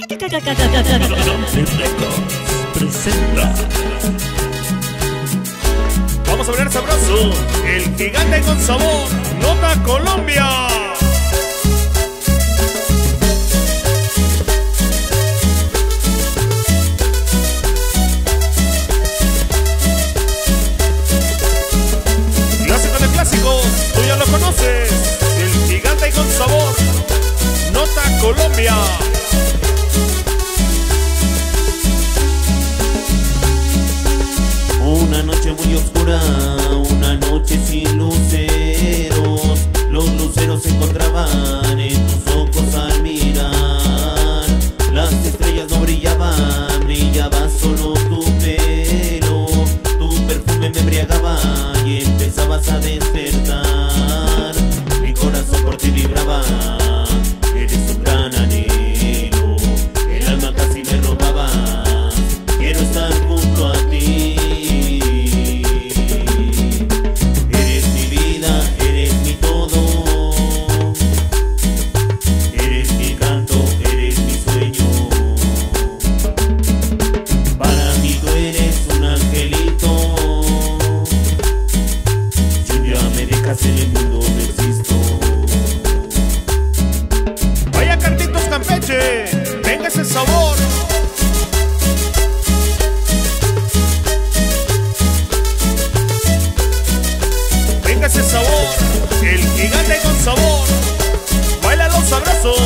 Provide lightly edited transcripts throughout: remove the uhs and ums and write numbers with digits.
Presenta. Vamos a hablar sabroso. El gigante con sabor. Nota Colombia. Clásico de clásicos, tú ya lo conoces. El gigante con sabor. Nota Colombia. Una noche muy oscura, una noche sin luceros. Los luceros se encontraban en tus ojos al mirar. Las estrellas no brillaban, brillaba solo tu pelo. Tu perfume me embriagaba y empezabas a despertar. Mi corazón por ti vibraba, eres un gran anhelo. El alma casi me robaba, quiero estar junto a ti. En el mundo no existo. Vaya Carlitos Campeche, venga ese sabor. Venga ese sabor, el gigante con sabor. Baila los abrazos.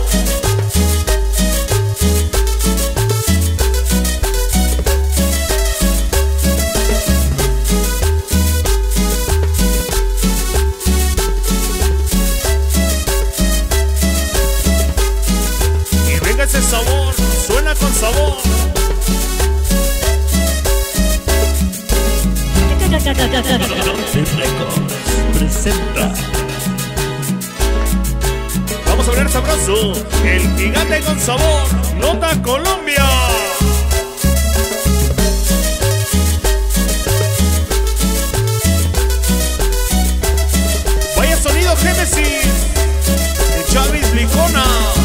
Ese sabor, suena con sabor. Presenta. Vamos a hablar sabroso. El gigante con sabor. Nota Colombia. Vaya sonido Génesis de Chavis Blicona.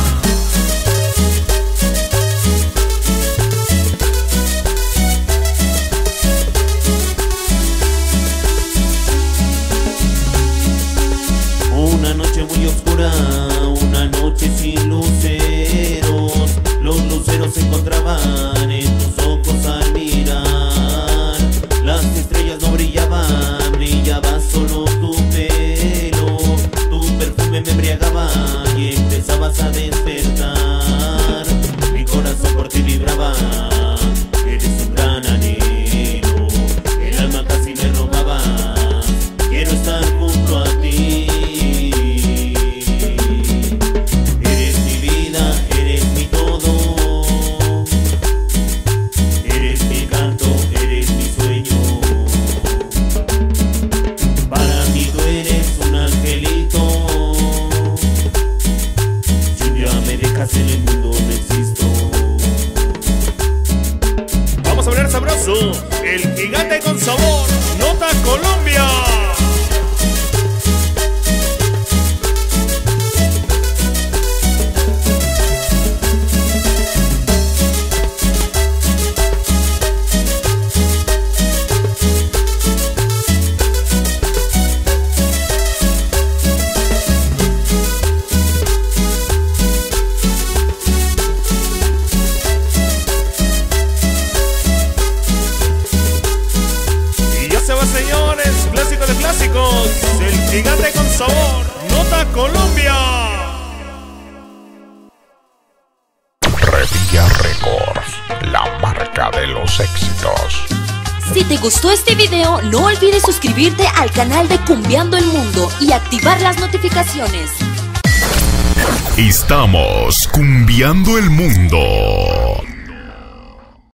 Una noche muy oscura, una noche sin luceros. Los luceros se encontraban en tus ojos al mirar. Las estrellas no brillaban, brillaba solo tu pelo. Tu perfume me embriagaba y empezabas a despertar. Mi corazón por ti vibraba, eres un gran anhelo. El alma casi me robaba, quiero estar junto a ti. En el mundo no existo. Vamos a hablar sabroso. El gigante con sabor. Nota Colombia. Señores, clásico de clásicos, el gigante con sabor, Nota Colombia. Revilla Records, la marca de los éxitos. Si te gustó este video, no olvides suscribirte al canal de Cumbiando el Mundo y activar las notificaciones. Estamos cumbiando el mundo.